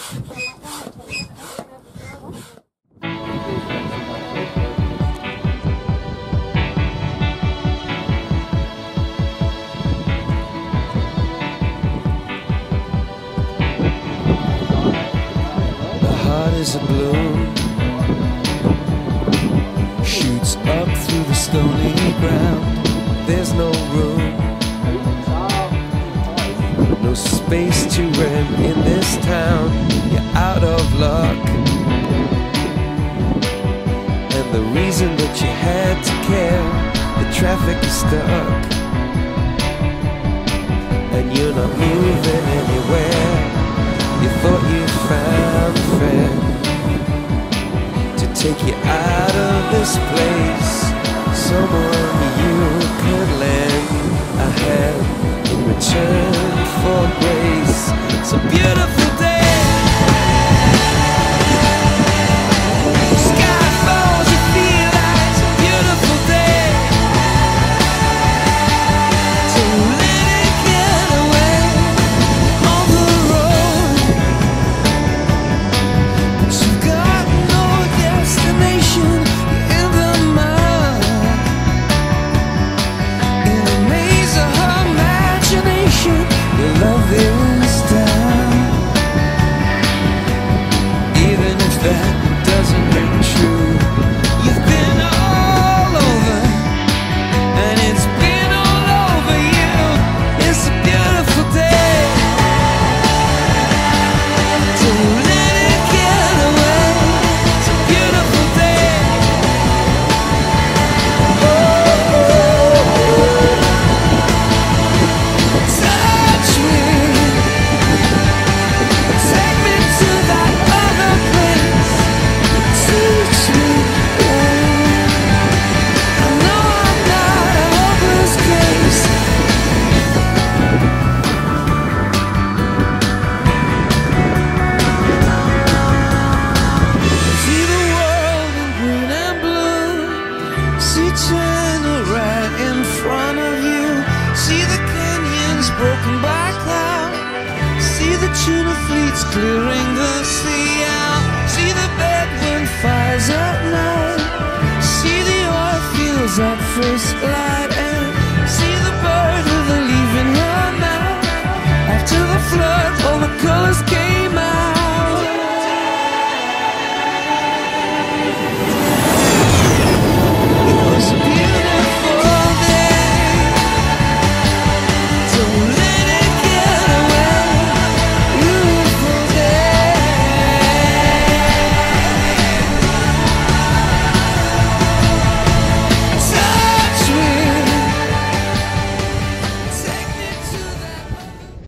Is a bloom, shoots up through the stony ground. There's no room, no space to rent in this town. You're out of luck, and the reason that you had to care, the traffic is stuck, and you're not moving anywhere. You thought you found a friend to take you out of this place, someone you could lend a hand in return for grace. It's a beautiful day. Sky falls, you feel like it's a beautiful day. So let it get away on the road. But you've got no destination in the mud, in the maze of her imagination. Your love is down, even if that doesn't ring true. You've been all over, and it's been all over you. It's a beautiful day, so let it get away. It's a beautiful day. Touch me, take me to that other place. Teach me, I know I'm not a hopeless case. See the world in green and blue. See China right in front of you. See the canyons broken by cloud. See the tuna fleets clearing the sea out. See the bedroom fires at night. See the oil fields at first light. And see the bird with a leaf in her mouth. After the flood, all the colors came